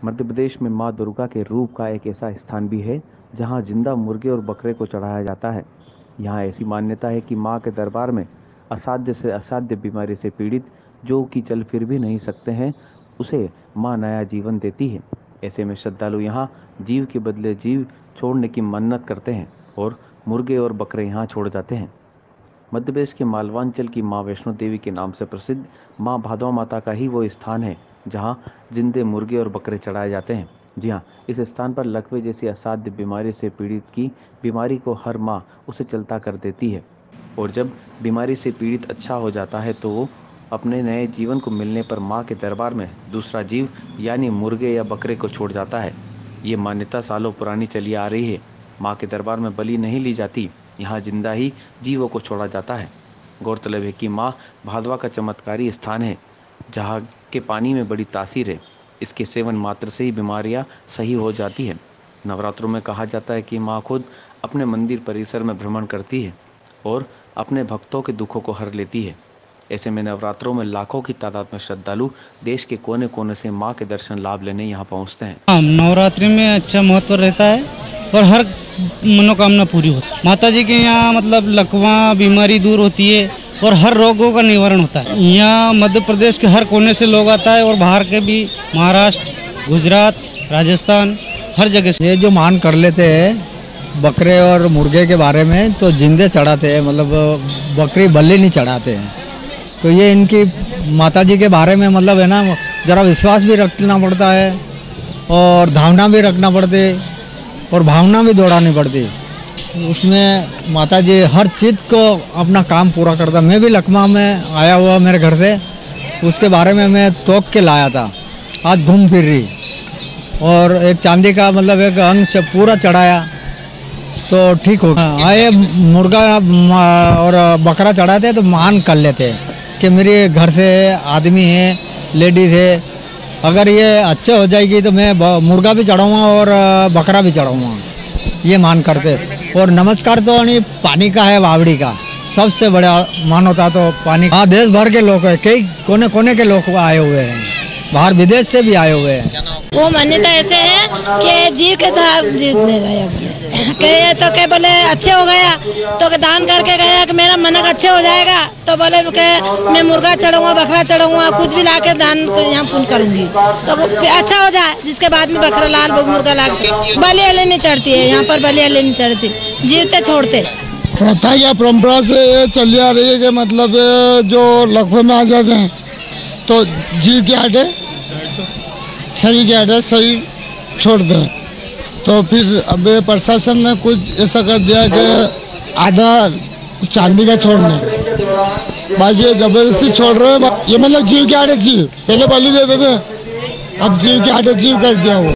मध्य प्रदेश में मां दुर्गा के रूप का एक ऐसा स्थान भी है जहां जिंदा मुर्गे और बकरे को चढ़ाया जाता है। यहां ऐसी मान्यता है कि मां के दरबार में असाध्य से असाध्य बीमारी से पीड़ित जो कि चल फिर भी नहीं सकते हैं, उसे मां नया जीवन देती है। ऐसे में श्रद्धालु यहां जीव के बदले जीव छोड़ने की मन्नत करते हैं और मुर्गे और बकरे यहां छोड़ जाते हैं। मध्य प्रदेश के मालवांचल की मां वैष्णो देवी के नाम से प्रसिद्ध मां भादवा माता का ही वो स्थान है जहां जिंदे मुर्गे और बकरे चढ़ाए जाते हैं। जी हाँ, इस स्थान पर लकवे जैसी असाध्य बीमारी से पीड़ित की बीमारी को हर मां उसे चलता कर देती है और जब बीमारी से पीड़ित अच्छा हो जाता है तो वो अपने नए जीवन को मिलने पर मां के दरबार में दूसरा जीव यानी मुर्गे या बकरे को छोड़ जाता है। ये मान्यता सालों पुरानी चली आ रही है। मां के दरबार में बलि नहीं ली जाती, यहाँ जिंदा ही जीवों को छोड़ा जाता है। गौरतलब है कि मां भादवा का चमत्कारी स्थान है जहाँ के पानी में बड़ी तासीर है। इसके सेवन मात्र से ही बीमारियां सही हो जाती है। नवरात्रों में कहा जाता है कि मां खुद अपने मंदिर परिसर में भ्रमण करती है और अपने भक्तों के दुखों को हर लेती है। ऐसे में नवरात्रों में लाखों की तादाद में श्रद्धालु देश के कोने कोने से मां के दर्शन लाभ लेने यहाँ पहुँचते हैं। नवरात्रि में अच्छा महत्व रहता है और हर मनोकामना पूरी होती है। माता जी के यहाँ मतलब लकवा बीमारी दूर होती है और हर रोगों का निवारण होता है। यहाँ मध्य प्रदेश के हर कोने से लोग आता है और बाहर के भी, महाराष्ट्र, गुजरात, राजस्थान, हर जगह से। ये जो मान कर लेते हैं बकरे और मुर्गे के बारे में तो जिंदे चढ़ाते हैं, मतलब बकरी बलि नहीं चढ़ाते हैं। तो ये इनकी माता जी के बारे में मतलब है ना, जरा विश्वास भी रखना पड़ता है और धारणा भी रखना पड़ती और भावना भी दौड़ानी पड़ती। उसमें माता जी हर चीज़ को अपना काम पूरा करता। मैं भी लखनऊ में आया हुआ मेरे घर से, उसके बारे में मैं तोक के लाया था। आज घूम फिर रही और एक चांदी का मतलब एक अंग पूरा चढ़ाया तो ठीक हो गया। आए मुर्गा और बकरा चढ़ाते तो मान कर लेते कि मेरे घर से आदमी है, लेडीज है, अगर ये अच्छे हो जाएगी तो मैं मुर्गा भी चढ़ाऊँगा और बकरा भी चढ़ाऊँगा, ये मान करते। और नमस्कार तो नहीं पानी का है, बावड़ी का सबसे बड़ा मान होता तो पानी। हाँ, देश भर के लोग हैं, कई कोने कोने के लोग आए हुए हैं, बाहर विदेश से भी आए हुए हैं। वो मान्यता ऐसे है कि जीव के धार जीतने गया बोले तो के बोले अच्छे हो गया तो के दान करके गया कि मेरा मनक अच्छे हो जाएगा, तो बोले के मैं मुर्गा चढ़ूंगा, बकरा चढ़ूंगा, कुछ भी लाके दान यहाँ पुण्य करूंगी तो अच्छा हो जाए। जिसके बाद में बकरा लाल मुर्गा ला बलि अली नहीं चढ़ती है, यहाँ पर बलि अली नहीं चढ़ती, जीवते छोड़ते। प्रथा या परंपरा से चली आ रही है कि मतलब जो लकवे में आ जाते हैं तो जीव के आटे शरीर के आटे शरीर छोड़ दें। तो फिर अब प्रशासन ने कुछ ऐसा कर दिया कि आधा चांदी का छोड़ने, बाकी जबरदस्ती छोड़ रहे हैं। ये मतलब जीव के आटे जीव, पहले बलि देते थे, अब जीव के आटे जीव कर दिया वो।